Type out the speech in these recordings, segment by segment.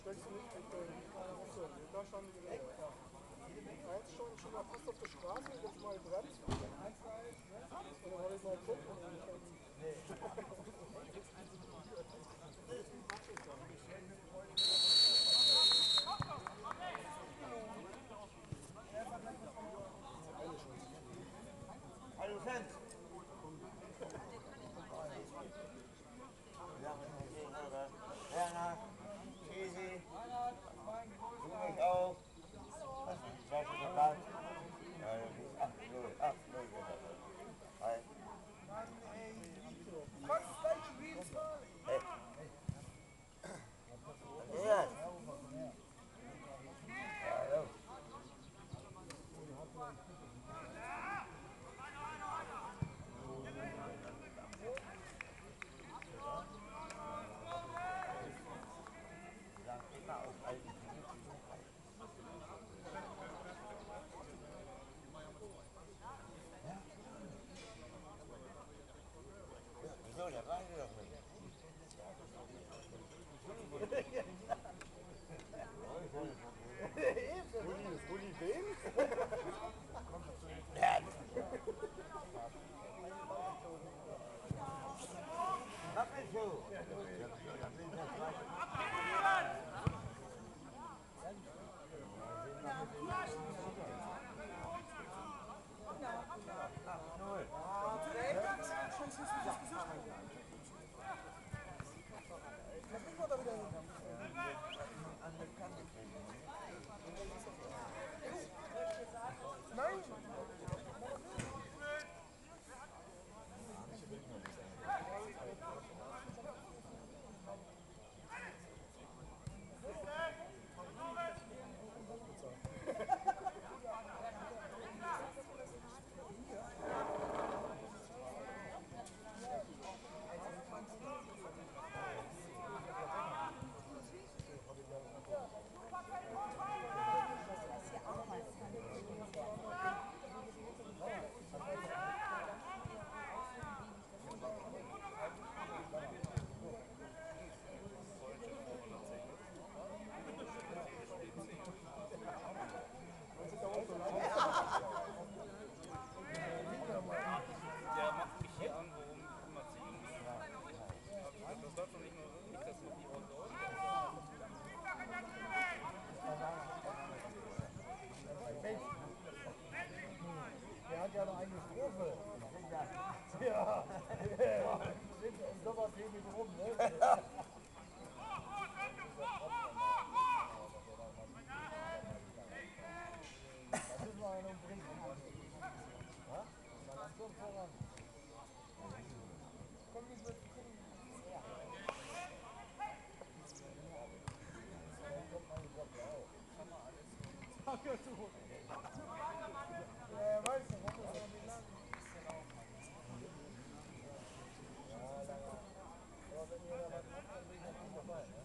Steckst du nicht mit dem. Achso, da standen die Geräte. Ja. Eins schon mal fast auf der Straße, jetzt mal bremst. Und dann habe ich mal gucken. Hallo Fans! Werner, Kisi, du mich auch. Hast du die Zeit schon geplant? Ja, das ist 8-0, 8-0 wird das. Hi. Hey. Andreas! Hallo. Wieso, der weiß ich doch nicht. Bulli wen? Ja. Mach nicht so. Nein! Der macht mich hier an, warum kümmert sich um mich? Das läuft doch nicht nur so, nicht, dass noch die Runde läuft. Der hat ja noch eine Strophe. Ja. Sowas hebe ich rum, ne? Das müssen wir noch bringen. Ja? Mal langsam voran. Komm nicht mit. Ja, weißt du, warum ist noch nicht lang? Ja, lange. Aber wenn ihr da was macht, dann bin ich natürlich dabei, ne?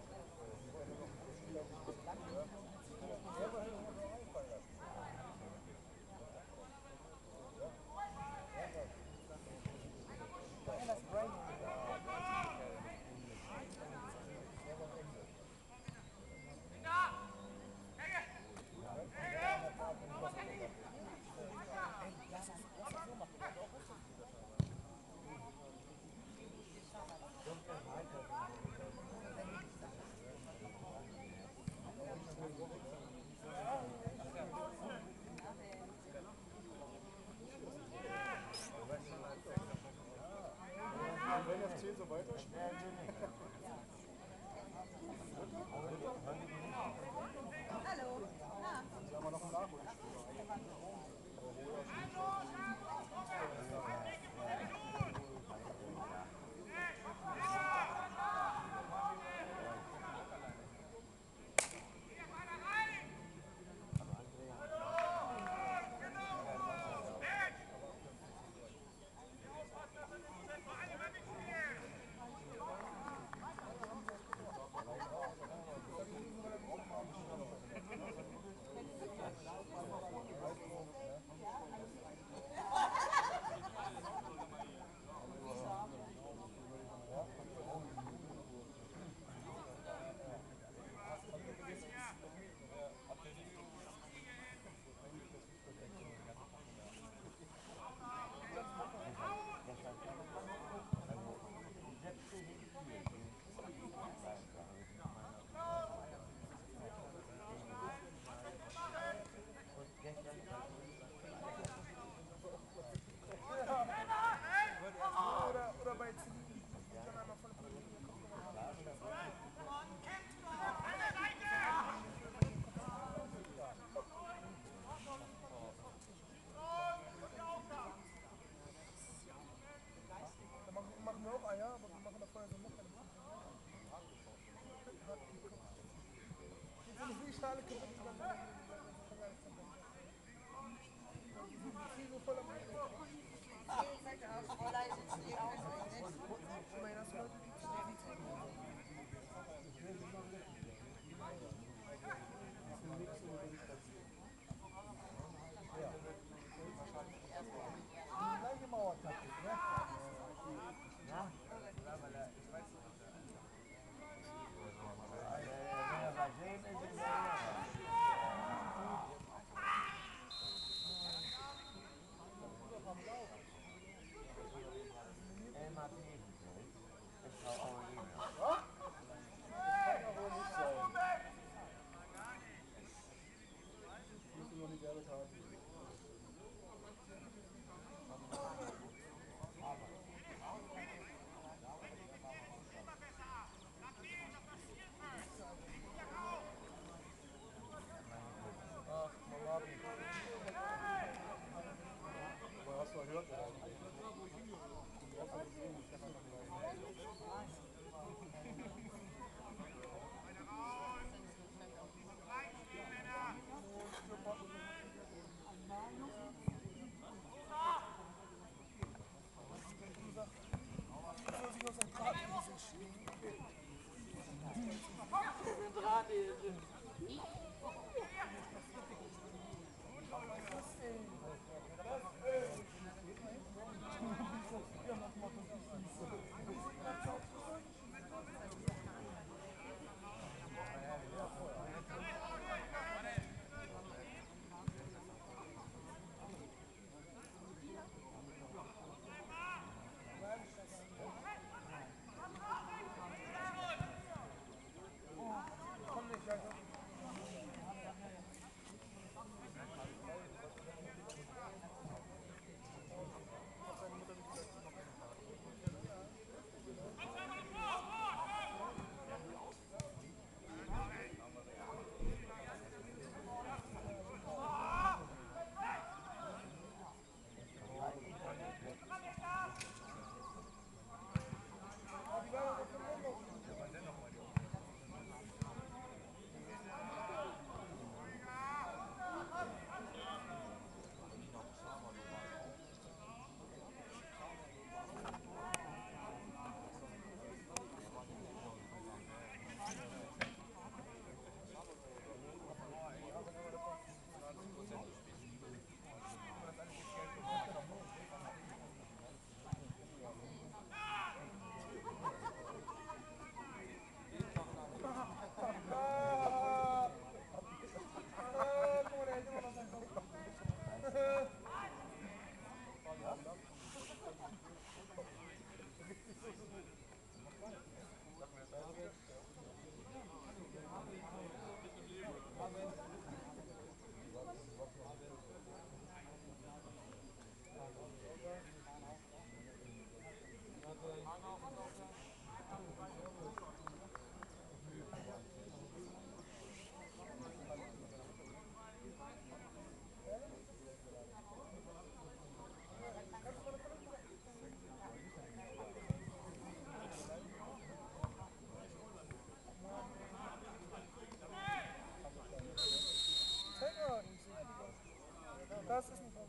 Ja, aber hätte ich noch einfallen lassen. Ja, das Brain. Wenn das 10 so weiterspielt. Hallo. Na? Sie haben wir noch einen Nachholspiel. Das ist ein Punkt.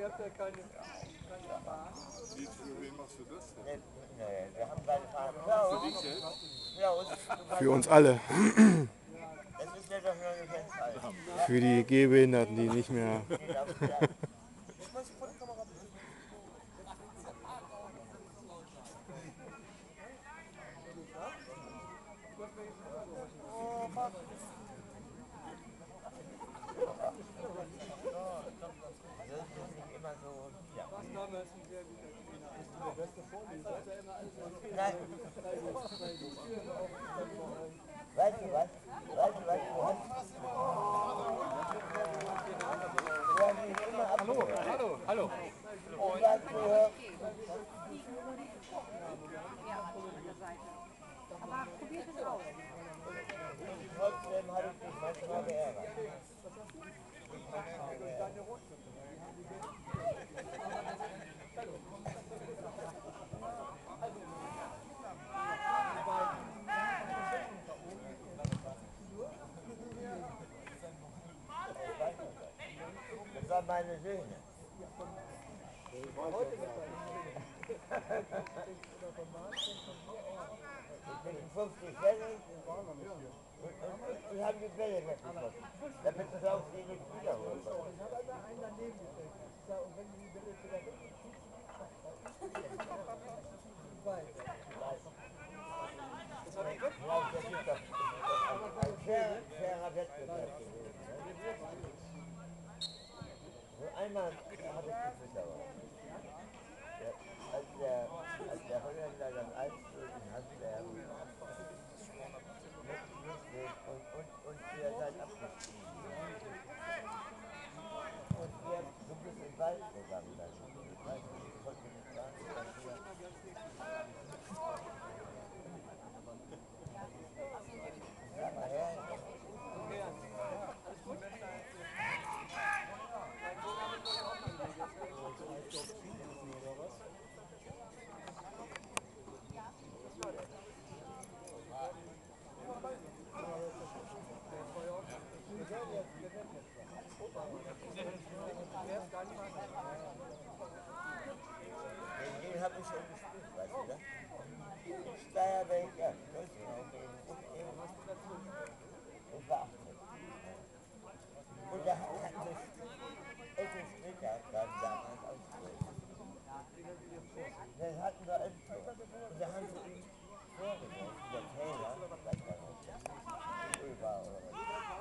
fährt er keine Bahn. Für wen machst du das denn? Nee, wir haben beide Fahrrad. Klaus, Für uns alle. es ist ja doch nur gefällt. Für die Gehbehinderten, die nicht mehr. Nein. Weißt du was? Hallo. Aber probiert es aus. Trotzdem habe ich mich manchmal geärgert. Das waren meine Söhne. Ich bin 50 fertig und haben die Bälle weggeschossen. Damit Klaus die nicht wiederholt. Ein fairer Wettbewerb gewesen. So einmal hatte ich die Zuschauer. Als der Holländer das 1 in Hasberg und ihr seid abgestiegen. Und ihr so ein bisschen in den Wald gegangen dann. Ich weiß nicht, ich konnte nicht sagen, ja, mal her. Den habe ich schon gespielt, weißt du das? Steierberg, ja, ich war 18. Und da hat sich etwas später dann damals ausgeholt. Dann hatten wir ein Tor. Und da haben sie ihm vorgeworfen, der Taylor, weiß gar nicht, Ulva oder was.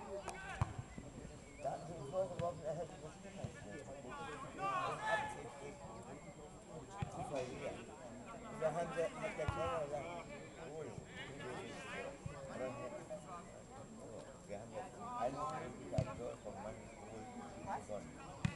Da haben sie ihm vorgeworfen, er hätte das Kinderspiel absichtlich zu verlieren. Und da hat der Taylor gesagt, Uli, du bist so. Wir haben jetzt ein Spiel am Tor vom Mann gewonnen.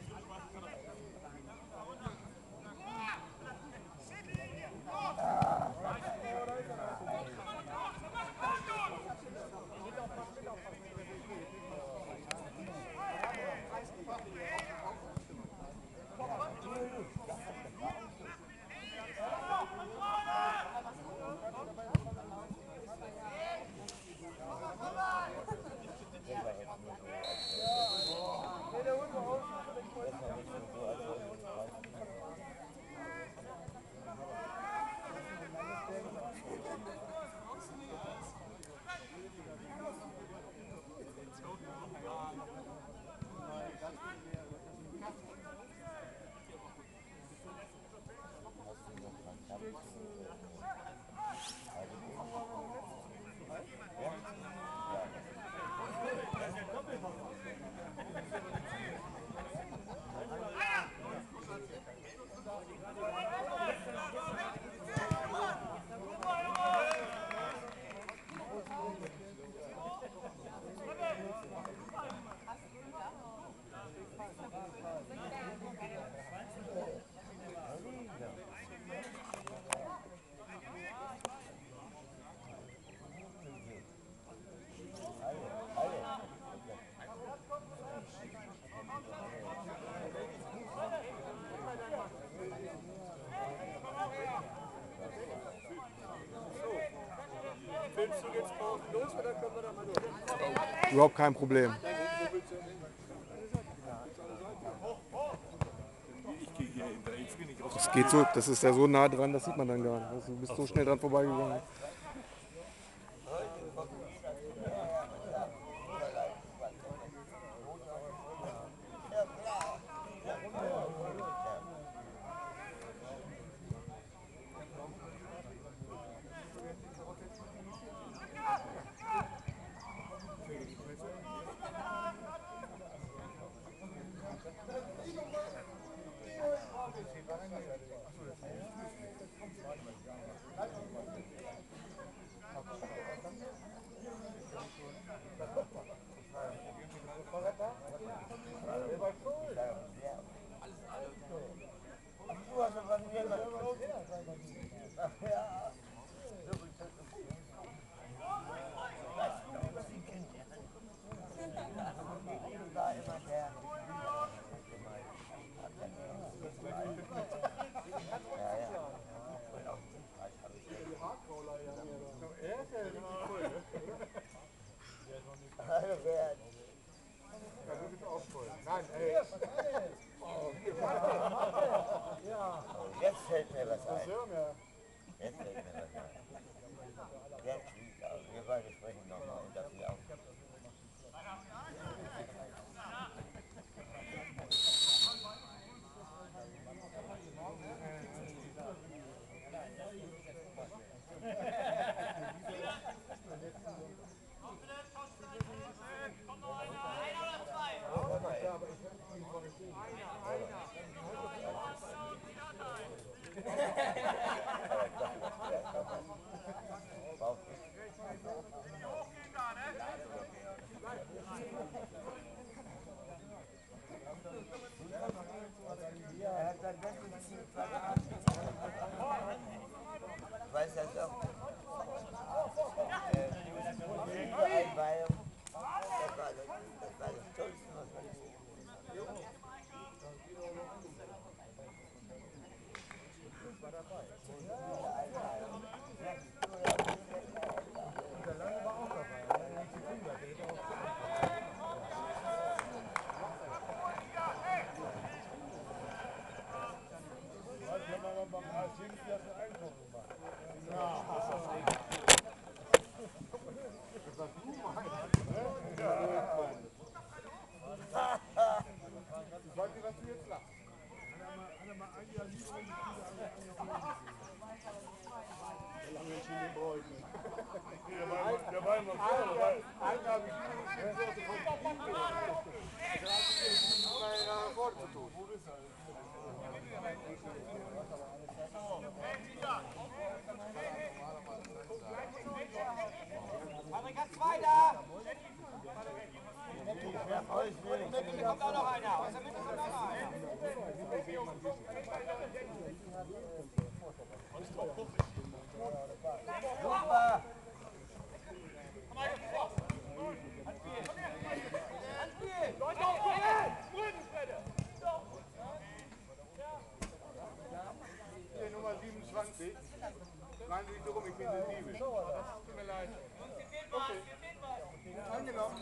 Willst du jetzt los oder können wir da mal durch? Überhaupt kein Problem. Das geht so, das ist ja so nah dran, das sieht man dann gar nicht. Also, du bist so schnell dran vorbeigegangen. Nein, ey. Jetzt fällt mir was ein. Ja. Jetzt fällt mir was ein. Jetzt, wir beide sprechen nochmal und dafür auch. Er hat sein bestes Ziel verraten. Ich weiß das auch. Einweihung. Das war das Tollste, was man Kommt auch noch einer. Aus der Mitte kommt noch einer. Super! Hier Nummer 27. Rein Sie drum, ich bin sensibisch. Tut mir leid. Okay. Angenommen.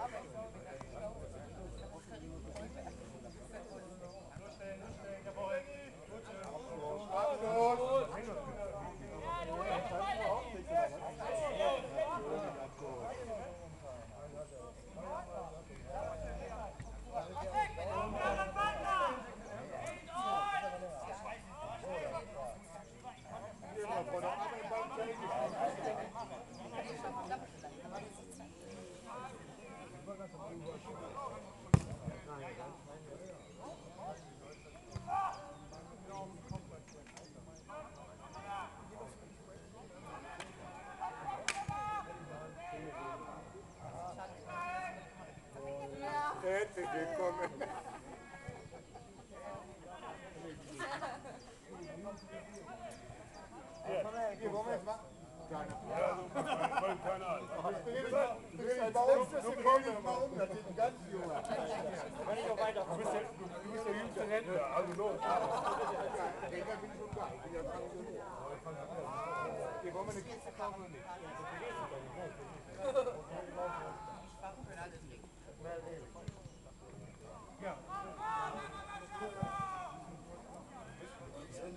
Herzlich willkommen. Hier, wollen wir jetzt machen? Keine Ahnung. Du bist als letztes gekommen, mal um, das ist ein ganz junger. Wenn ich noch weiter, du bist der jüngste Rentner, also los. Rentner bin ich schon da. Hier, wollen wir eine Kiste kaufen oder nicht? Ja.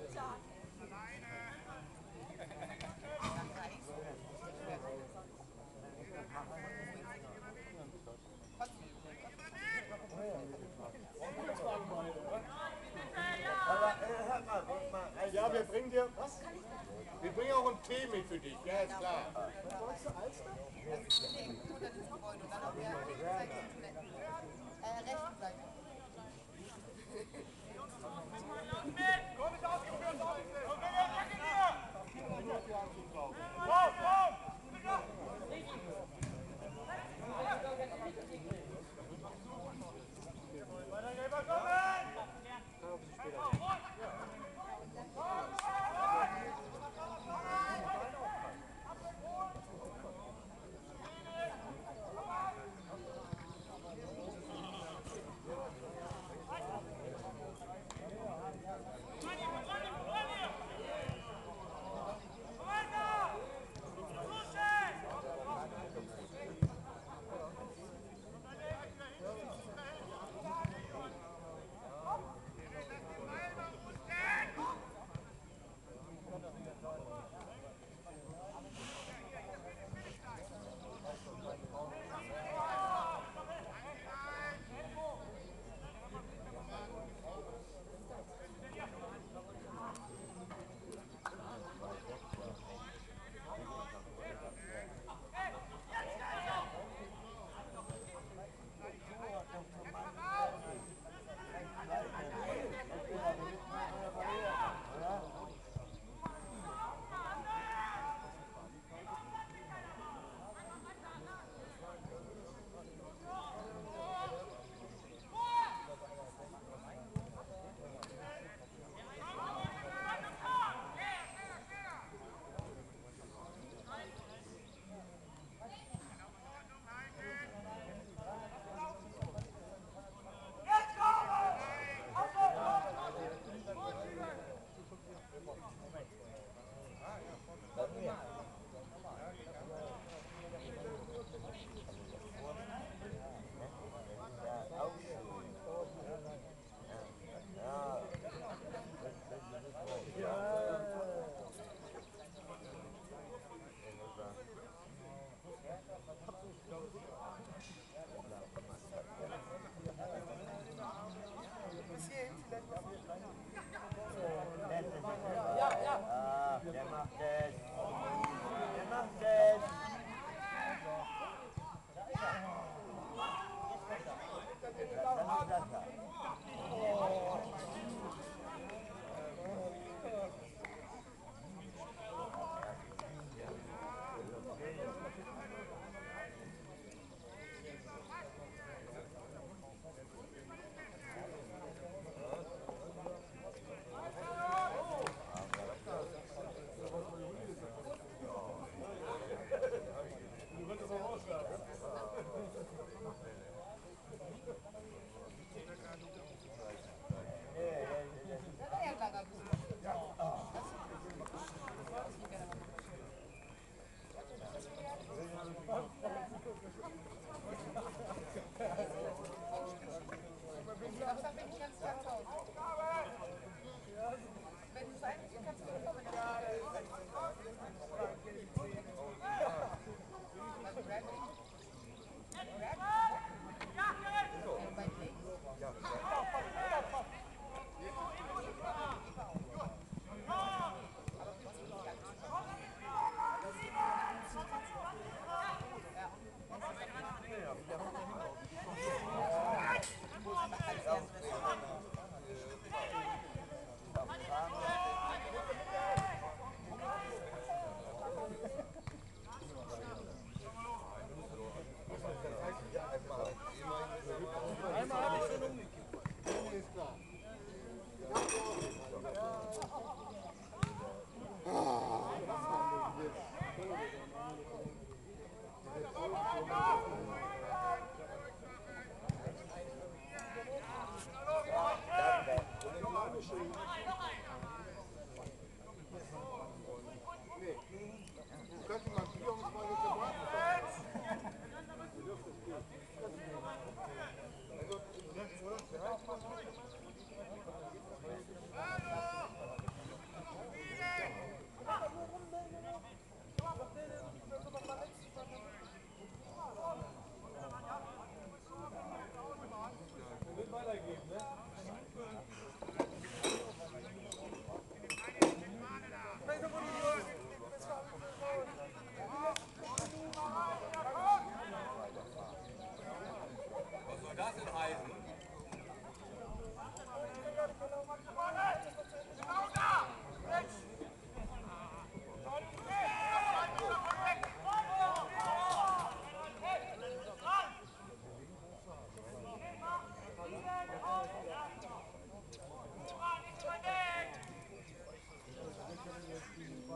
wir bringen dir was? Wir bringen auch einen Tee mit für dich, ja, ist klar. Wolltest du Alster? Nur das ist Gebäude und dann auf der linken Seite die Toiletten. Rechten Seite.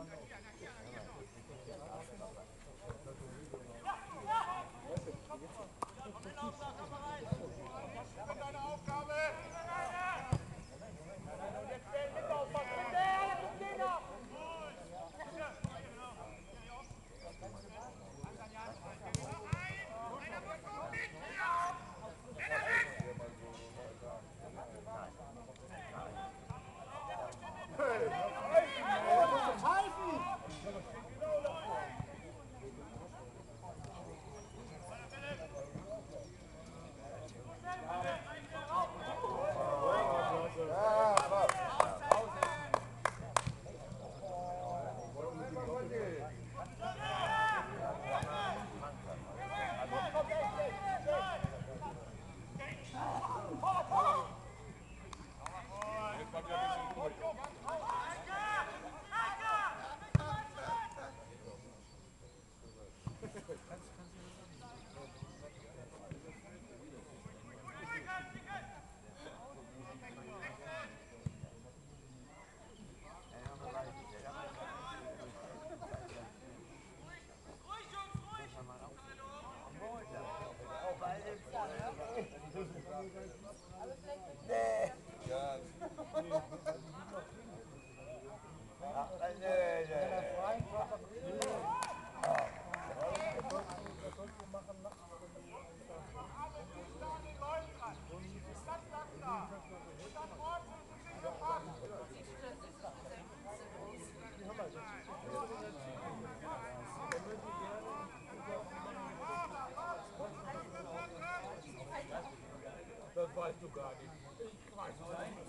Das weißt du gar nicht. Ich weiß es nicht.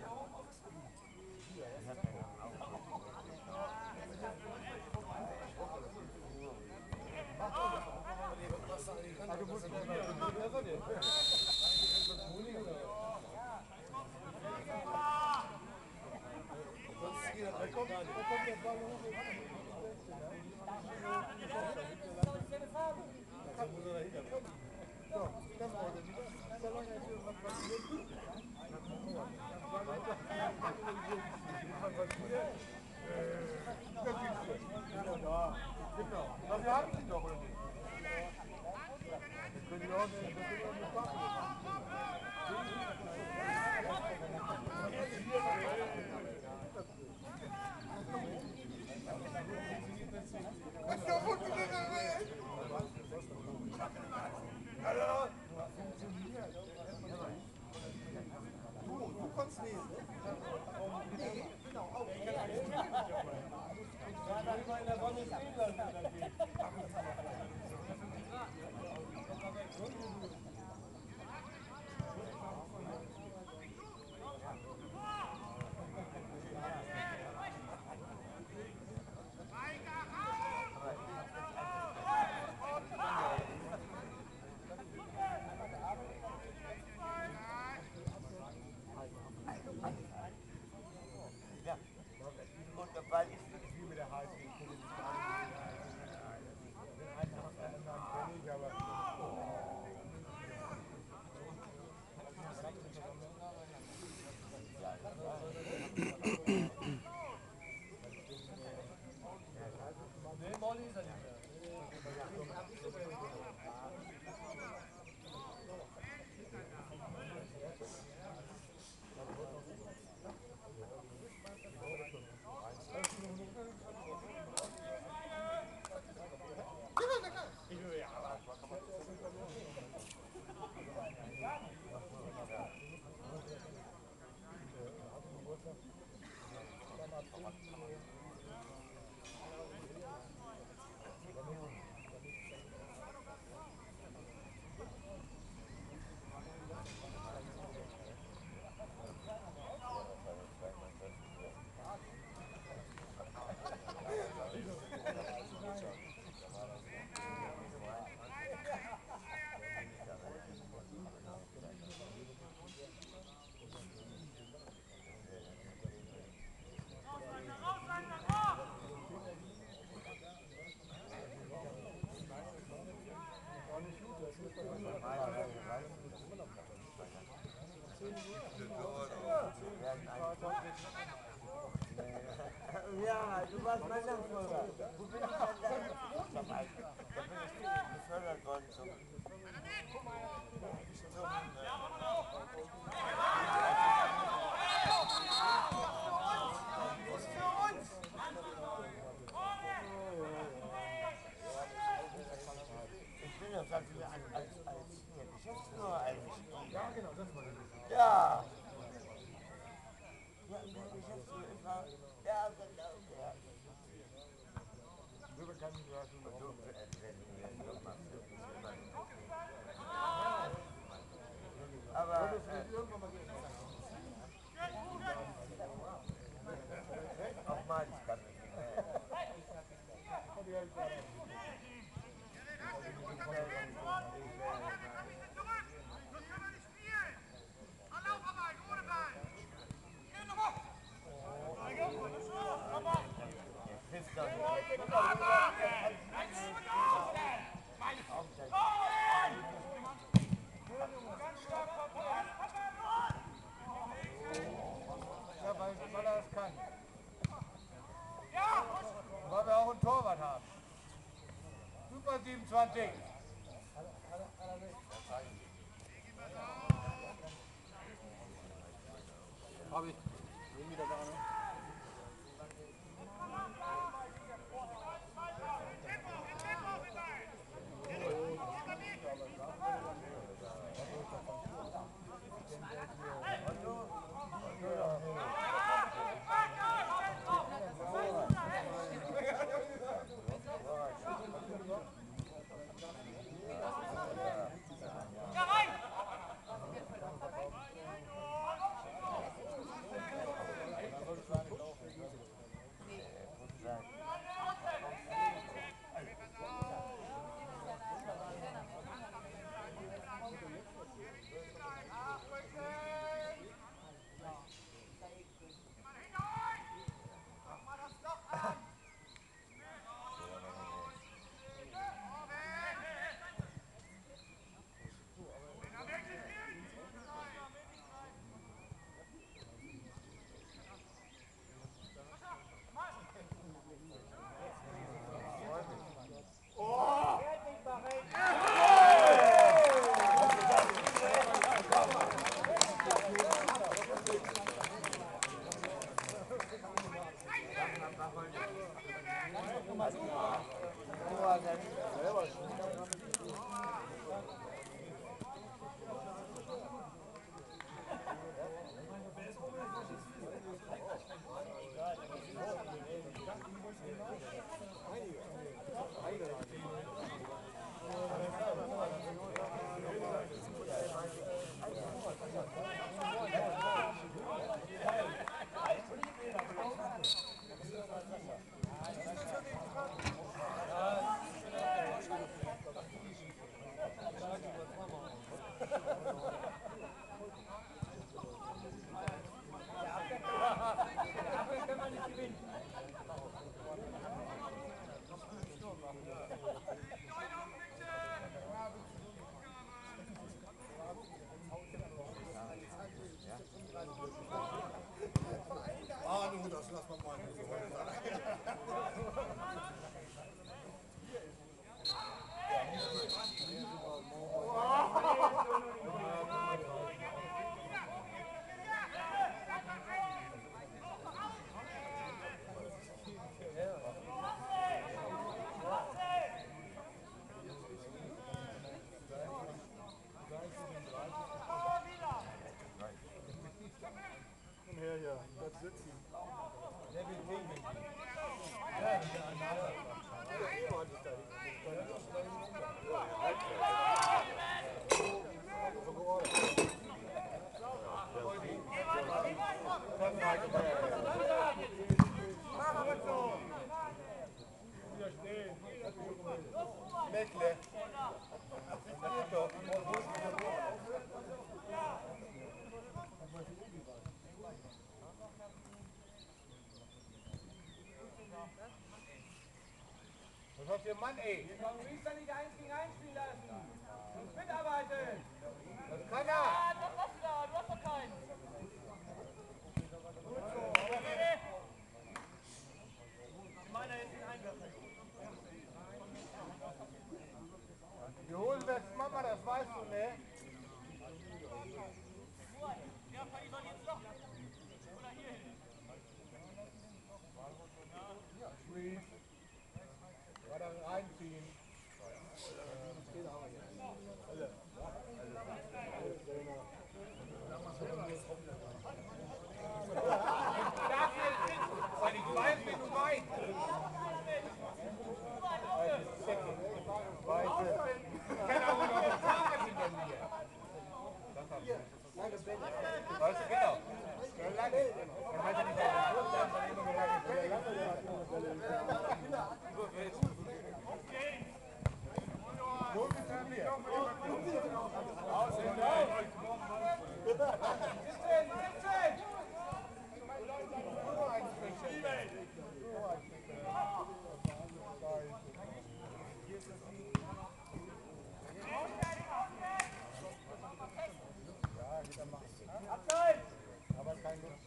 Genau. Dafür haben sie doch, oder nicht? Wir können ja auch nicht Du kannst lesen. Nee, genau, auch. Und der Ball ist wie mit der HSG. Ja, du warst mein Nachfolger. Wo bin ich denn da? Da bin ich befördert worden zum Ich bin ja als Geschäftsführer eingestiegen. Ja, genau, das war das. Ja. Ja, der Geschäftsführer ist mal. Ja, genau. Ja. So kann ich das schon So, wenn du jetzt noch machst, ist immer noch. Aber. irgendwann mal gehen. Auch mal, ich kann nicht mehr. Ja, weil er das kann. Weil wir auch einen Torwart haben. Super 27. Hab ich. Bin wieder da, ne? Ah, nur das lassen wir mal so heute sein. Komm her hier, bleib sitzen. Der will gegen. Meckle. Was hat der Mann, ey? Warum willst du nicht 1 gegen 1 spielen lassen? Mitarbeiten! Das kann er! Ja, das hast du da, du hast doch keinen. Weißt du, genau. Der lange. Er meinte nicht, der Wurf, der hat immer gelangt. Der lange, der hat wo ist er nicht noch mit Außen, aber kein Lust.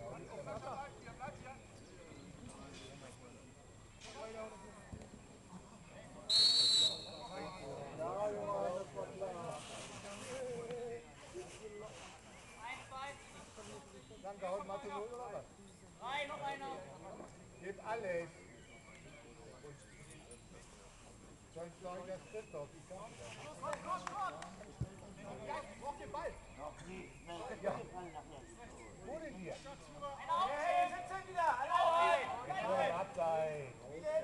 Danke, heute mal zu Null oder was? Nein, noch einer. Gib alles. Sonst sage ich das Christoph. Ja, braucht den Ball. Ja. Wo denn hier? Hey, sitzen wieder. Alle Abseits.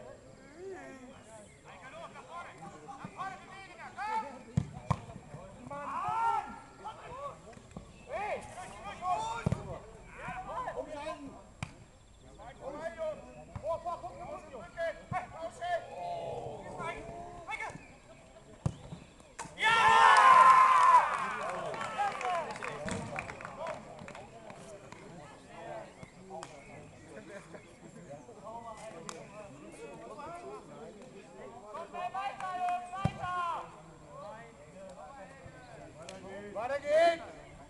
Weiter geht's!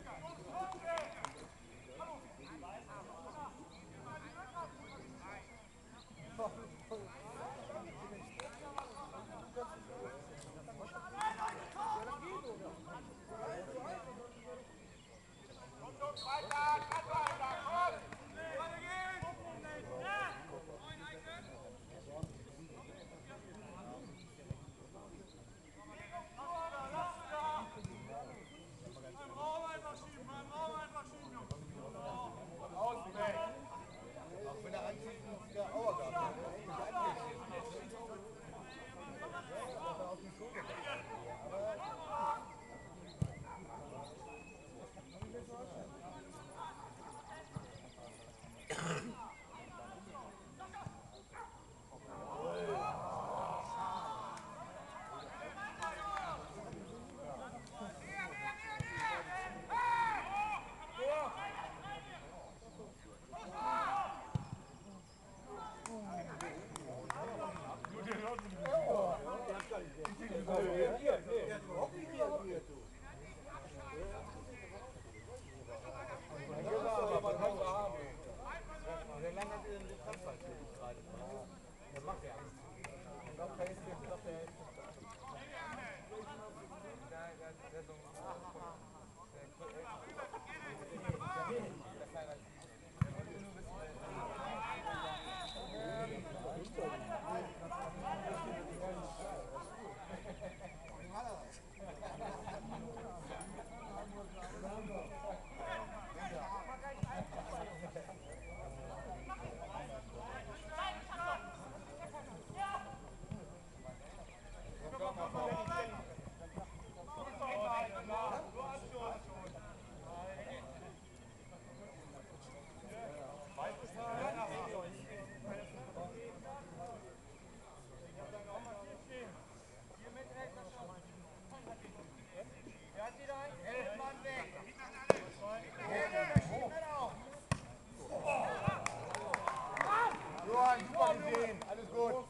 Johann, super gesehen. Alles gut.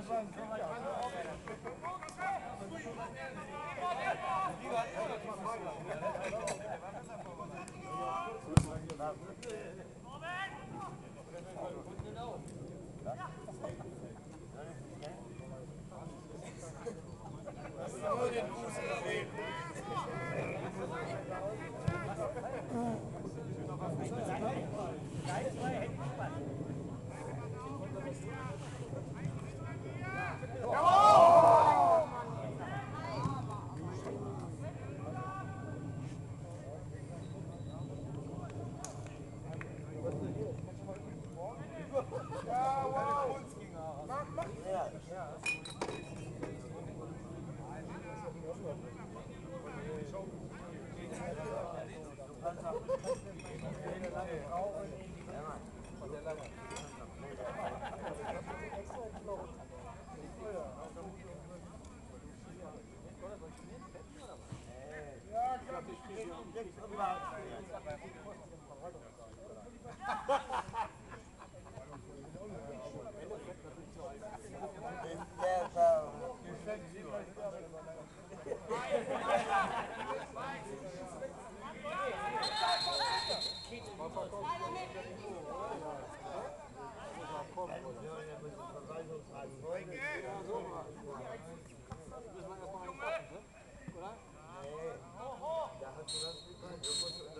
Da hast du das